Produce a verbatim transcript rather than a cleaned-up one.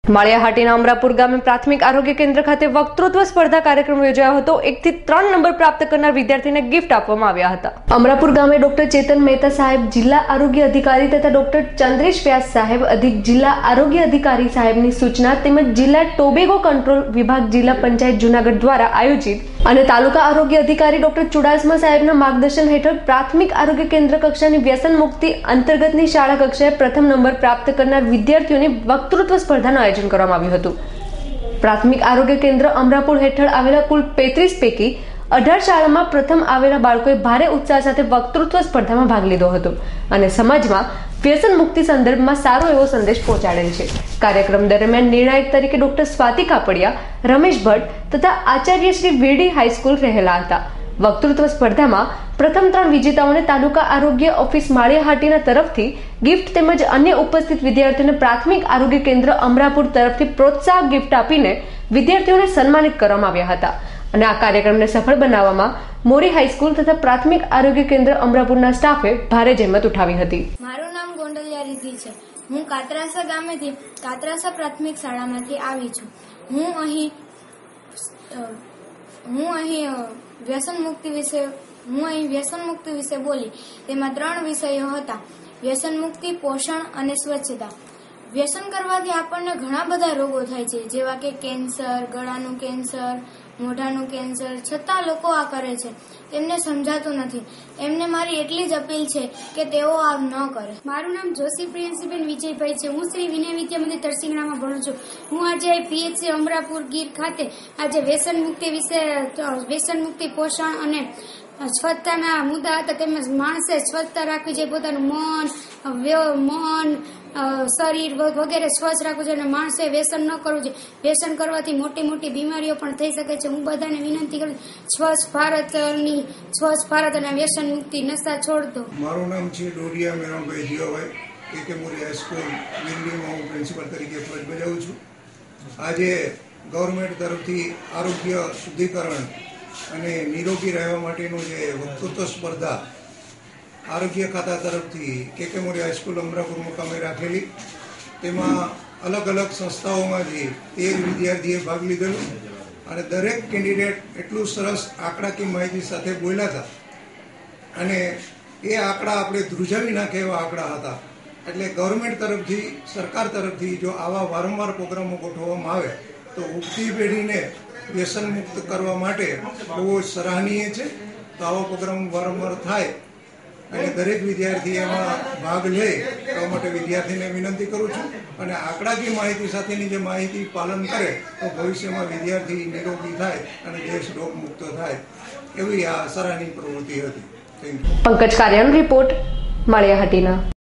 માળિયાહાટીના અમરાપુર ગામે પ્રાથમિક આરોગ્ય કેન્દ્ર ખાતે વક્તૃત્વ સ્પર્ધા કાર્યક્રમ યોજાયો હતો। એક થી ત્રણ નંબર પ્રાપ્ત કરનાર વિદ્યાર્થીને ગિફ્ટ આપવામાં આવ્યા હતા। અમરાપુર ગામે ડોક્ટર ચેતન મહેતા સાહેબ જિલ્લા આરોગ્ય અધિકારી તથા ડોક્ટર ચંદ્રેશ વ્યાસ સાહેબ અધિક જિલ્લા આરોગ્ય અધિકારી સાહેબની સૂચના તેમજ જિલ્લા ટોબેગો કંટ્રોલ વિભાગ જિલ્લા પંચાયત જૂનાગઢ દ્વારા આયોજિત અને તાલુકા આરોગ્ય અધિકારી ડોક્ટર ચુડાસમા સાહેબના માર્ગદર્શન હેઠળ પ્રાથમિક આરોગ્ય કેન્દ્ર કક્ષાની વ્યસન મુક્તિ અંતર્ગતની શાળા કક્ષાએ પ્રથમ નંબર પ્રાપ્ત કરનાર વિદ્યાર્થીઓની વક્તૃત્વ સ્પર્ધાનું આયોજન કરવામાં આવ્યું હતું। પ્રાથમિક આરોગ્ય કેન્દ્ર અમરાપુર હેઠળ આવેલા કુલ પેત્રીસ પૈકી અઢાર શાળામાં પ્રથમ આવેલા બાળકોએ ભારે ઉત્સાહ સાથે વક્તૃત્વ સ્પર્ધામાં ભાગ લીધો હતો અને સમાજમાં વ્યસન મુક્તિ સંદર્ભમાં સારો એવો સંદેશ પહોંચાડેલ છે। કાર્યક્રમ દરમિયાન નિર્ણાયક તરીકે ડોક્ટર સ્વાતિ કાપડિયા, રમેશ ભટ્ટ તથા આચાર્ય શ્રી વીડી હાઈસ્કૂલ રહેલા હતા। વક્તૃત્વ સ્પર્ધામાં પ્રથમ ત્રણ વિજેતાઓને તાલુકા આરોગ્ય ઓફિસ માળિયાહાટીના તરફથી ગિફ્ટ તેમજ અન્ય ઉપસ્થિત વિદ્યાર્થીઓને પ્રાથમિક આરોગ્ય કેન્દ્ર અમરાપુર તરફથી પ્રોત્સાહક ગિફ્ટ આપીને વિદ્યાર્થીઓને સન્માનિત કરવામાં આવ્યા હતા અને આ કાર્યક્રમને સફળ બનાવવામાં મોરી હાઈસ્કૂલ તથા પ્રાથમિક આરોગ્ય કેન્દ્ર અમરાપુરના સ્ટાફે ભારે જહેમત ઉઠાવી હતી। મારું નામ ગોંડલિયા રીતિ છે। હું કાતરાસા ગામેથી કાતરાસા પ્રાથમિક શાળામાંથી આવી છું। હું અહીં હું અહીં વ્યસન મુક્તિ વિશે હું અહીં વ્યસન મુક્તિ વિશે બોલી। તેમાં ત્રણ વિષયો હતા: વ્યસન મુક્તિ, પોષણ અને સ્વચ્છતા। વ્યસન કરવાથી આપણને ઘણા બધા રોગો થાય છે, જેવા કે કેન્સર, ગળાનું કેન્સર, મોઢાનું કેન્સર, છતાં લોકો આ કરે છે। તેમને સમજાતું નથી। એમને મારી એટલી જ અપીલ છે કે તેઓ આ ન કરે। મારું નામ જોશી પ્રિયંશીબેન વિજયભાઈ છે। હું શ્રી વિનય વિદ્યા મંદિર તરસિંગણામાં ભણું છું। હું આજે પીએચસી અમરાપુર ગીર ખાતે આજે વ્યસન મુક્તિ વિશે વ્યસન મુક્તિ, પોષણ અને સ્વચ્છતાના મુદ્દા હતા, તેમજ માણસે સ્વચ્છતા રાખવી જોઈએ, પોતાનું મન મન શરીર વગેરે સ્વચ્છ રાખવું જોઈએ અને માણસે વ્યસન ન કરવું જોઈએ। વ્યસન કરવાથી મોટી મોટી બીમારીઓ પણ થઈ શકે છે। હું બધાને વિનંતી કરું, સ્વચ્છ ભારતની સ્વચ્છ ભારત અને વ્યસન મુક્તિ, નશા છોડ દો। મારું નામ છે ડોડિયા મેરણભાઈ જીવાભાઈ, કેકે મોરી હાઈસ્કૂલ વિંડીમાં હું પ્રિન્સિપલ તરીકે ફરજ બજાવું છું। આજે ગવર્મેન્ટ તરફથી આરોગ્ય શુદ્ધિકરણ અને નિરોગી રહેવા માટેનું જે વક્તૃત્વ સ્પર્ધા આરોગ્ય ખાતા તરફથી કેકે મોરી હાઈસ્કૂલ અમરાપુર મુકામે રાખેલી, તેમાં અલગ અલગ સંસ્થાઓમાંથી તેર વિદ્યાર્થીએ ભાગ લીધેલો અને દરેક કેન્ડિડેટ એટલું સરસ આંકડાકીય માહિતી સાથે બોલ્યા હતા અને એ આંકડા આપણે ધ્રુજાવી નાખે એવા આંકડા હતા। એટલે ગવર્મેન્ટ તરફથી, સરકાર તરફથી જો આવા વારંવાર પ્રોગ્રામો ગોઠવવામાં આવે તો ઉગતી પેઢીને વ્યસન મુક્ત કરવા માટે બહુ સરાહનીય છે। તો આવો પ્રોગ્રામ વારંવાર થાય અને દરેક વિદ્યાર્થી એમાં ભાગ લે એ માટે વિદ્યાર્થીને વિનંતી કરું છું અને આંકડાકીય માહિતી સાથેની જે માહિતી પાલન કરે તો ભવિષ્યમાં વિદ્યાર્થી નિરોગી થાય અને દેશ રોગમુક્ત થાય, એવી આ સરાહનીય પ્રવૃત્તિ હતી। Thank you. પંકજ કારિયાનો રિપોર્ટ, માળિયાહાટીના।